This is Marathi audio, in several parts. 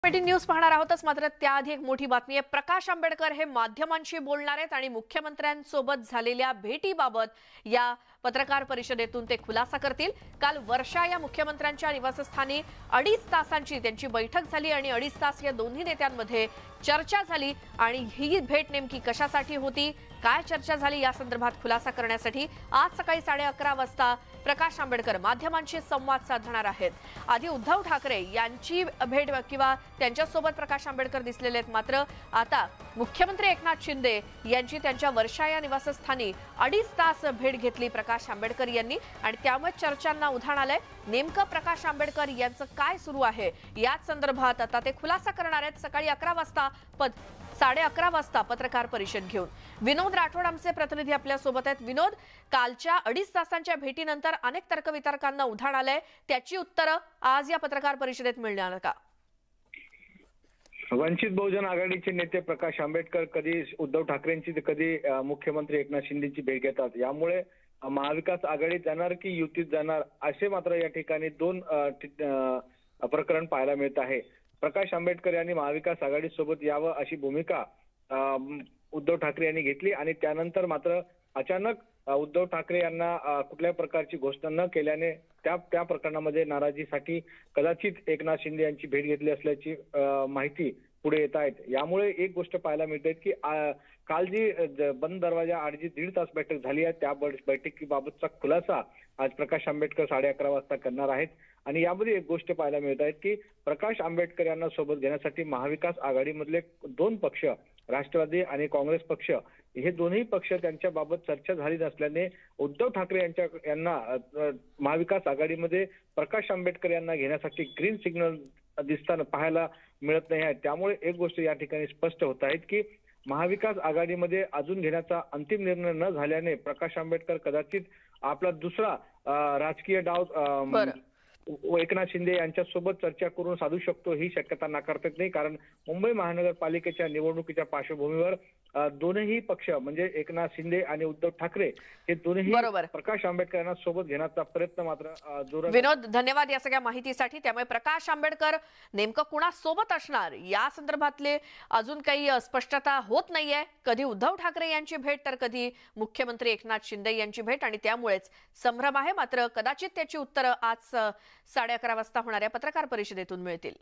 ब्रेकिंग न्यूज पाहणार आहोतच, मात्र त्याआधी एक मोठी बातमी आहे। प्रकाश आंबेडकर हे माध्यमांशी बोलणार आहेत आणि मुख्यमंत्र्यांसोबत झालेल्या भेटीबाबत या पत्रकार परिषदेतून ते खुलासा करतील। काल वर्षा या मुख्यमंत्र्यांच्या निवासस्थानी 2.5 तासांची त्यांची बैठक झाली आणि 2.5 तास या दोन्ही नेत्यांमध्ये चर्चा झाली आणि ही भेट नेमकी कशासाठी होती, काय चर्चा झाली या संदर्भात खुलासा करण्यासाठी आज सकाळी 11:30 वाजता प्रकाश आंबेडकर माध्यमांशी संवाद साधणार आहेत। आधी उद्धव ठाकरे यांची भेट किंवा त्यांच्यासोबत प्रकाश आंबेडकर दिसलेले आहेत, मात्र आता मुख्यमंत्री एकनाथ शिंदे यांची त्यांच्या वर्षा या निवासस्थानी 2.5 तास भेट घेतली प्रकाश आंबेडकर यांनी आणि त्यामुळे चर्चांना उधाण आलंय। नेमकं प्रकाश आंबेडकर यांचं काय सुरू आहे याच संदर्भात आता ते खुलासा करणार आहेत सकाळी 11 वाजता 11:30 वाजता पत्रकार परिषद घेऊन। विनोद राठोड आमचे प्रतिनिधी आपल्या सोबत आहेत। विनोद, कालच्या 2.5 तासांच्या भेटीनंतर अनेक तर्कवितर्कांना उधाण आलंय, त्याची उत्तरं आज या पत्रकार परिषदेत मिळणार का? वंचित बहुजन आघाडीचे नेते प्रकाश आंबेडकर कधी उद्धव ठाकरेंची तर कधी मुख्यमंत्री एकनाथ शिंदेची भेट घेतात, यामुळे महाविकास आघाडीत जाणार की युतीत जाणार असे मात्र या ठिकाणी दोन प्रकरण पाहायला मिळत आहे। प्रकाश आंबेडकर यांनी महाविकास आघाडी सोबत यावं अशी भूमिका उद्धव ठाकरे यांनी घेतली आणि त्यानंतर मात्र अचानक उद्धव ठाकरे यांना कुठल्याही प्रकारची घोषणा न केल्याने त्या प्रकरणामध्ये नाराजीसाठी कदाचित एकनाथ शिंदे यांची भेट घेतली असल्याची माहिती पुढे येत आहेत। यामुळे एक गोष्ट पाहायला मिळते की काल जी बंद दरवाजा आड जी 1.5 तास बैठक झाली आहे त्या बैठकीबाबतचा खुलासा आज प्रकाश आंबेडकर 11:30 वाजता करणार आहेत आणि यामध्ये एक गोष्ट पाहायला मिळत आहे की प्रकाश आंबेडकर यांना सोबत घेण्यासाठी महाविकास आघाडीमधले दोन पक्ष राष्ट्रवादी आणि काँग्रेस पक्ष हे दोन्ही पक्ष त्यांच्या बाबत चर्चा झाली नसल्याने उद्धव ठाकरे यांना महाविकास आघाडीमध्ये प्रकाश आंबेडकर यांना घेण्यासाठी ग्रीन सिग्नल दिसताना पाहायला मिळत नाही आहे। त्यामुळे एक गोष्ट या ठिकाणी स्पष्ट होत आहे की महाविकास आघाडीमध्ये अजून घेण्याचा अंतिम निर्णय न झाल्याने प्रकाश आंबेडकर कदाचित आपला दुसरा राजकीय डाव एकनाथ शिंदे यांच्यासोबत चर्चा करून साधू शकतो ही शक्यता नाकारता येत नाही, कारण मुंबई महानगरपालिकेच्या निवडणुकीच्या पार्श्वभूमीवर दोनही पक्ष म्हणजे एकनाथ शिंदे आणि उद्धव ठाकरे हे दोन्ही प्रकाश आंबेडकर यांना सोबत घेण्याचा प्रयत्न मात्र जोरात। विनोद, धन्यवाद या सगळ्या माहितीसाठी। त्यामुळे प्रकाश आंबेडकर नेमकं कुणासोबत असणार या संदर्भातले अजून काही स्पष्टता होत नाहीये। कधी उद्धव ठाकरे यांची भेट तर कधी मुख्यमंत्री एकनाथ शिंदे यांची भेट आणि त्यामुळेच संभ्रम आहे, मात्र कदाचित त्याची उत्तरं आज 11:30 वाजता होणाऱ्या पत्रकार परिषदेतून मिळतील।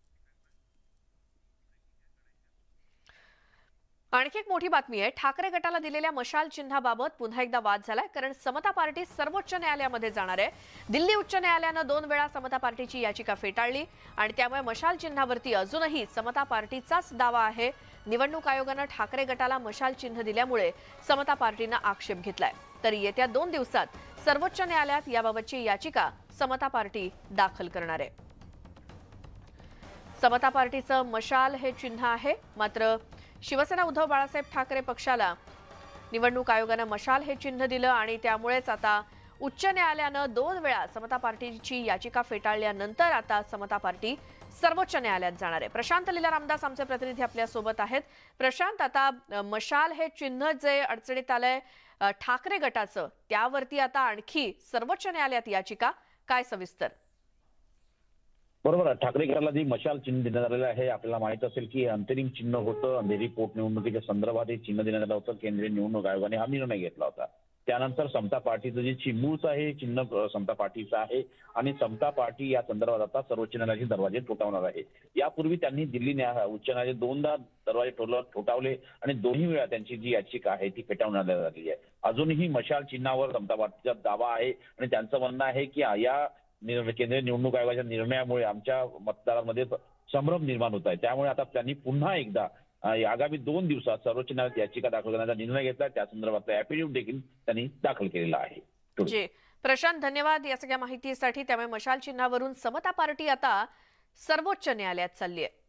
आणखी एक मोठी बातमी आहे। ठाकरे गटाला दिलेल्या मशाल चिन्हाबाबत पुन्हा एकदा वाद झालाय, कारण समता पार्टी सर्वोच्च न्यायालयामध्ये जाणार आहे। दिल्ली उच्च न्यायालयानं 2 वेळा समता पार्टीची याचिका फेटाळली आणि त्यामुळे मशाल चिन्हावरती अजूनही समता पार्टीचाच दावा आहे। निवडणूक आयोगानं ठाकरे गटाला मशाल चिन्ह दिल्यामुळे समता पार्टीनं आक्षेप घेतलाय, तर येत्या 2 दिवसात सर्वोच्च न्यायालयात याबाबतची याचिका समता पार्टी दाखल करणार आहे। समता पार्टीचं मशाल हे चिन्ह आहे, मात्र शिवसेना उद्धव बाळासाहेब ठाकरे पक्षाला निवडणूक आयोगानं मशाल हे चिन्ह दिलं आणि त्यामुळेच आता उच्च न्यायालयानं 2 वेळा समता पार्टीची याचिका फेटाळल्यानंतर आता समता पार्टी सर्वोच्च न्यायालयात जाणार आहे। प्रशांत लीला रामदास आमचे प्रतिनिधी आपल्या सोबत आहेत। प्रशांत, आता मशाल हे चिन्ह जे अडचणीत आलंय ठाकरे गटाचं, त्यावरती आता आणखी सर्वोच्च न्यायालयात याचिका, काय सविस्तर? बरोबर, ठाकरे गटाला जी मशाल चिन्ह देण्यात आलेलं आहे, आपल्याला माहित असेल की अंतरिम चिन्ह होतं। अंधेरी पोटनिवडणुकीच्या संदर्भात हे चिन्ह देण्यात आलं होतं। केंद्रीय निवडणूक आयोगाने हा निर्णय घेतला होता। त्यानंतर समता पार्टीचं जे चिमूळचं आहे चिन्ह समता पार्टीचं आहे आणि समता पार्टी या संदर्भात आता सर्वोच्च न्यायालयाचे दरवाजे ठोठावणार आहे। यापूर्वी त्यांनी दिल्ली उच्च न्यायालय 2दा दरवाजे ठोठावले आणि दोन्ही वेळा त्यांची जी याचिका आहे ती फेटाळण्यात आलेली आहे। अजूनही मशाल चिन्हावर समता पार्टीचा दावा आहे आणि त्यांचं म्हणणं आहे की या केंद्रीय निवडणूक आयोगाच्या निर्णयामुळे आमच्या मतदारांमध्ये संभ्रम निर्माण होत आहे। त्यामुळे आता त्यांनी पुन्हा एकदा आगामी 2 दिवसात सर्वोच्च न्यायालयात याचिका दाखल करण्याचा निर्णय घेतला। त्या संदर्भातला ॲफिडेव्हिट देखील त्यांनी दाखल केलेला आहे। जी प्रशांत, धन्यवाद या सगळ्या माहितीसाठी। त्यामुळे मशाल चिन्हावरून समता पार्टी आता सर्वोच्च न्यायालयात चालली आहे।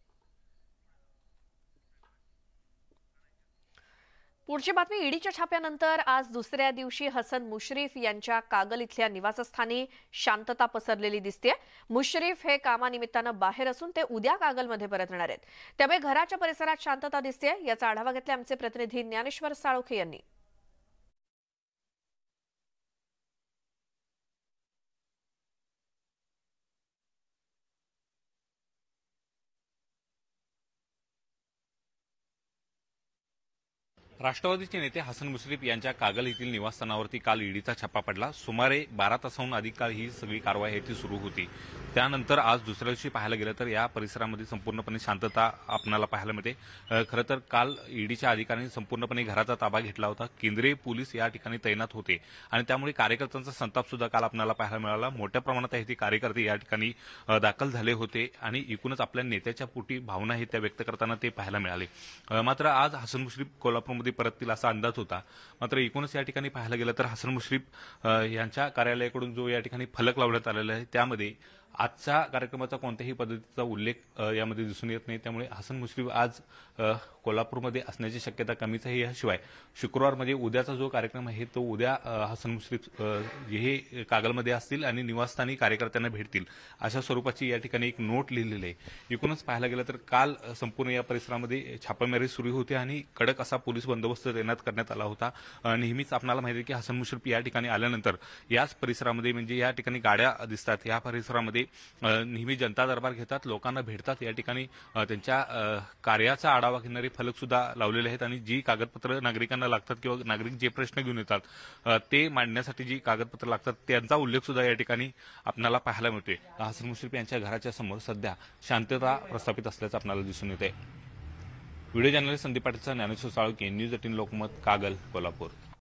पुढची बातमी, ईडीच्या छाप्यानंतर आज दुसऱ्या दिवशी हसन मुश्रीफ यांच्या कागल इथल्या निवासस्थानी शांतता पसरलेली दिसते। मुश्रीफ हे कामानिमित्तानं बाहेर असून ते उद्या कागलमध्ये परतणार आहेत, त्यामुळे घराच्या परिसरात शांतता दिसते। याचा आढावा घेतला आमचे प्रतिनिधी ज्ञानेश्वर साळोखे यांनी। राष्ट्रवादीचे नेते हसन मुश्रीफ यांच्या कागल येथील निवासस्थानावरती काल ईडीचा छापा पडला। सुमारे 12 तासाहून अधिक काळ ही सगळी कारवाई आहे ती सुरू होती। त्यानंतर आज दुसऱ्या दिवशी पाहायला गेलं तर या परिसरामध्ये संपूर्णपणे शांतता आपल्याला पाहायला मिळते। खरं तर काल ईडीच्या अधिकाऱ्यांनी संपूर्णपणे घराचा ताबा घेतला होता। केंद्रीय पोलीस या ठिकाणी तैनात होते आणि त्यामुळे कार्यकर्त्यांचा संताप सुद्धा काल आपल्याला पाहायला मिळाला। मोठ्या प्रमाणात हे कार्यकर्ते या ठिकाणी दाखल झाले होते आणि एकूणच आपल्या नेत्याच्या पोटी भावना आहे त्या व्यक्त करताना ते पाहायला मिळाले। मात्र आज हसन मुश्रीफ कोल्हापूरमध्ये परततील असा अंदाज होता। मात्र एकूणच या ठिकाणी पाहायला गेलं तर हसन मुश्रीफ यांच्या कार्यालयाकडून जो या ठिकाणी फलक लावण्यात आलेला आहे त्यामध्ये आजच्या कार्यक्रमाचा कोणत्याही पद्धतीचा उल्लेख यामध्ये दिसून येत नाही। त्यामुळे हसन मुश्रीफ आज कोल्हापूरमध्ये असण्याची शक्यता कमीच आहे। याशिवाय शुक्रवारमध्ये उद्याचा जो कार्यक्रम आहे तो उद्या हसन मुश्रीफ हे कागलमध्ये असतील आणि निवासस्थानी कार्यकर्त्यांना भेटतील अशा स्वरूपाची या ठिकाणी एक नोट लिहिलेली आहे। एकूणच पाहायला गेलं तर काल संपूर्ण या परिसरामध्ये छापेमारी सुरू होती आणि कडक असा पोलीस बंदोबस्त तैनात करण्यात आला होता। नेहमीच आपल्याला माहिती आहे की हसन मुश्रीफ या ठिकाणी आल्यानंतर याच परिसरामध्ये म्हणजे या ठिकाणी गाड्या दिसतात, या परिसरामध्ये नेहमी जनता दरबार घेतात, लोकांना भेटतात, या ठिकाणी त्यांच्या कार्याचा आढावा घेणारे फलक सुद्धा लावलेले आहेत आणि जी कागदपत्र नागरिकांना लागतात किंवा नागरिक जे प्रश्न घेऊन येतात ते मांडण्यासाठी जी कागदपत्र लागतात त्यांचा उल्लेख सुद्धा या ठिकाणी आपल्याला पाहायला मिळतोय। हसन मुश्रीफ यांच्या घराच्या समोर सध्या शांतता प्रस्थापित असल्याचं आपल्याला दिसून येते। व्हिडिओ जर्नलिस्ट संदीप पाटीलचा, ज्ञानेश्वर साळुंखे, न्यूज 18 लोकमत, कागल, कोल्हापूर।